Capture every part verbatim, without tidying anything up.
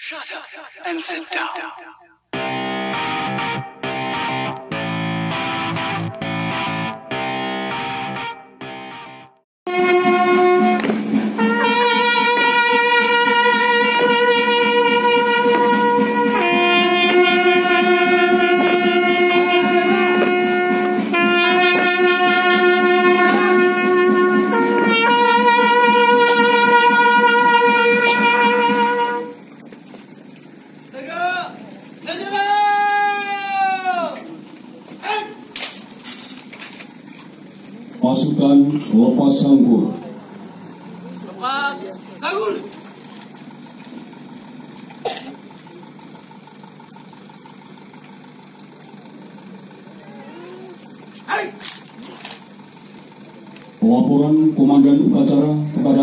Shut up and sit down. Pasukan lepas sangkur. Lepas sangkur. Hai. Laporan Komandan Upacara kepada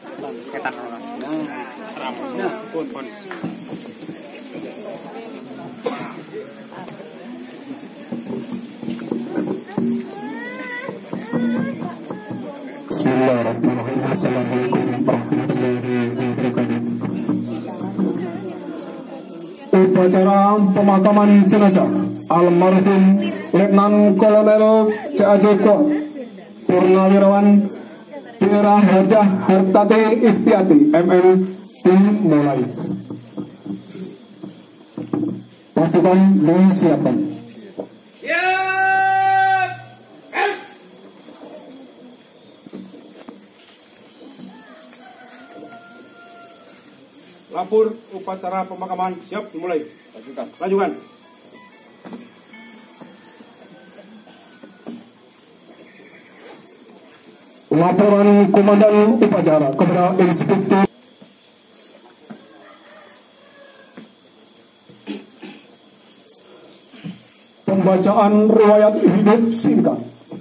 Bismillahirrahmanirrahim. Assalamualaikum warahmatullahi wabarakatuh. Upacara pemakaman jenazah almarhum Letnan Kolonel C A J Kuat Purnawirawan Daerah Hajah Hartati Ikhtiati M M dimulai. Pasukan disiapkan. Lapor upacara pemakaman siap dimulai. Lanjutkan. Lanjutkan. Laporan Komandan Upacara kepada Inspektur pembacaan riwayat hidup singkat.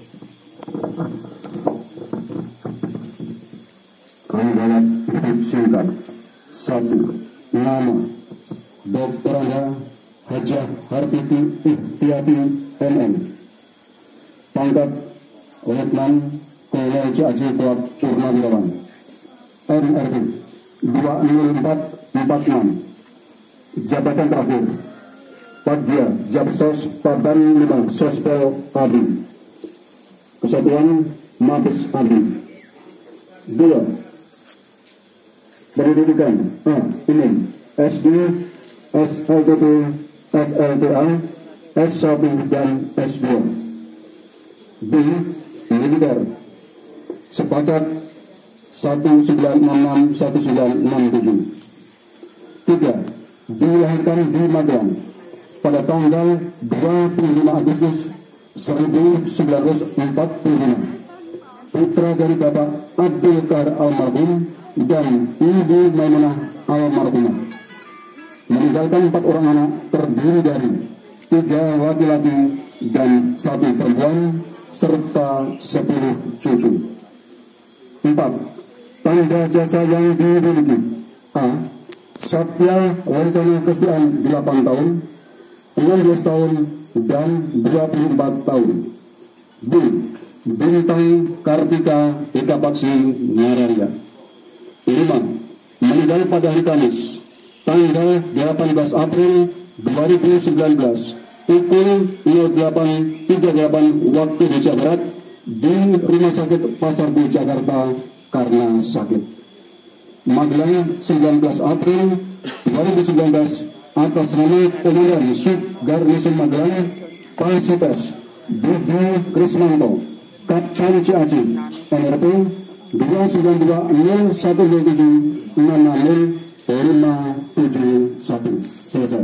Riwayat hidup singkat. Satu. Nama Doktor Anda Hajah Hartiti Ikhtiati M M. Pangkat Letnan Kolonel C A J Kuat Purnawirawan M R D dua nol empat empat enam. Jabatan terakhir Padya Japsos Padan lima Sospol Abri Kesatuan Mabes Abri. Dua. Pendidikan A. Ini S D, S L T P, S L T A, S satu dan S dua. B. Militer sepacat satu sembilan enam enam satu sembilan enam tujuh. Tiga. Dilahirkan di Magelang pada tanggal dua puluh lima Agustus seribu sembilan ratus empat puluh lima. Putra dari Bapak Abdul Kahar almarhum dan Ibu Maimunah almarhumah. Meninggalkan empat orang anak terdiri dari tiga laki-laki dan satu perempuan serta sepuluh cucu. Empat. Tanda jasa yang dimiliki A. Satya Lancana Kesetiaan delapan tahun, enam belas tahun dan dua puluh empat tahun. B. Bintang Kartika Eka Paksi Nararia. Lima. Meninggal pada hari Kamis tanggal delapan belas April dua ribu sembilan belas pukul delapan tiga puluh delapan waktu Indonesia Barat di Rumah Sakit Pasar Bu Jakarta karena sakit. Magelang sembilan belas April dua ribu sembilan belas atas nama Komandan Sub Garnison Magelang Pasites Budi Krismanto Kapten C A C N R P dua sembilan dua nol satu nol tujuh enam enam lima tujuh satu. Selesai.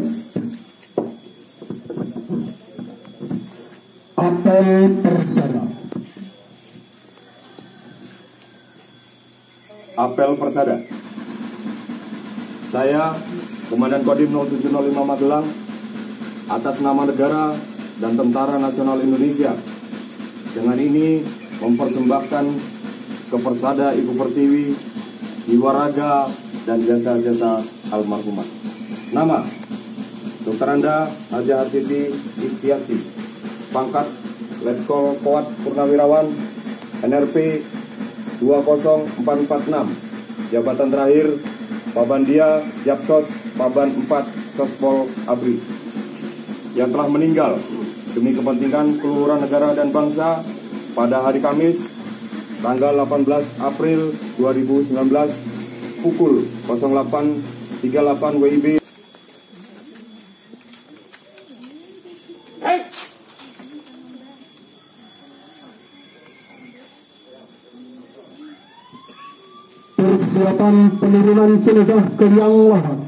Apel persada. Apel persada. Saya, Komandan Kodim nol tujuh nol lima Magelang, atas nama negara dan Tentara Nasional Indonesia, dengan ini mempersembahkan ke Persada Ibu Pertiwi, jiwa raga dan jasa-jasa almarhumah. Nama Dokter Anda Hajah Hartiti Ikhtiati. Pangkat Letkol Kuat Purnawirawan N R P dua nol empat empat enam. Jabatan terakhir Pabandia Japsos Paban empat Sospol Abri yang telah meninggal demi kepentingan keluhuran negara dan bangsa pada hari Kamis tanggal delapan belas April dua ribu sembilan belas pukul nol delapan tiga puluh delapan W I B. Persiapan penurunan jenazah ke liang lahat.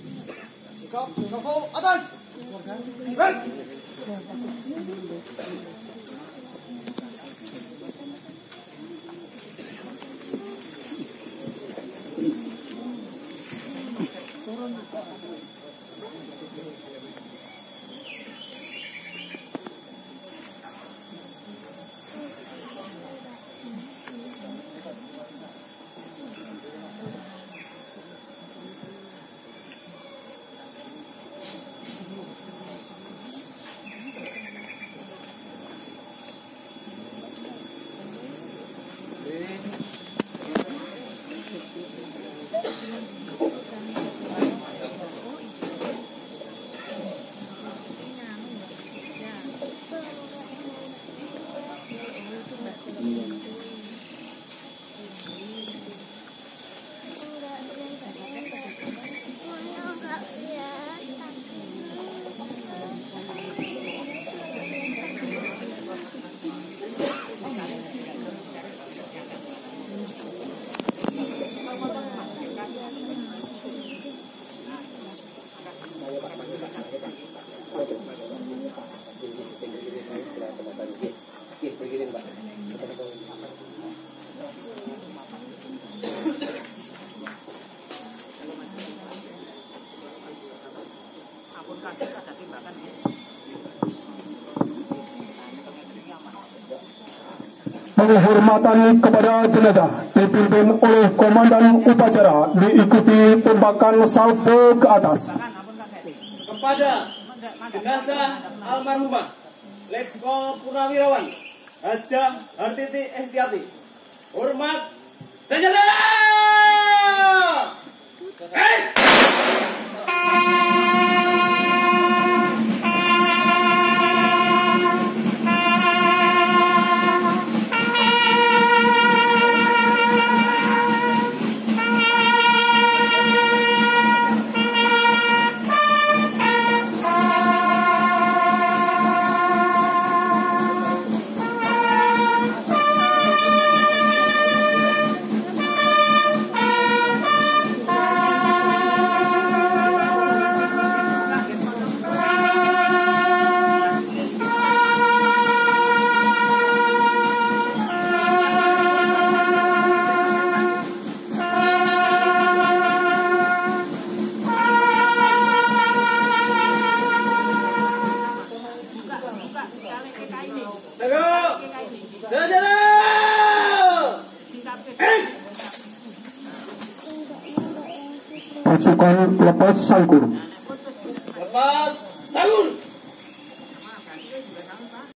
Penghormatan kepada jenazah dipimpin oleh Komandan Upacara diikuti tembakan salvo ke atas. Kepada jenazah almarhumah Letkol Purnawirawan Hajah Hartiti Estiati, hormat senjata. Hey! Pasukan lepas sangkur.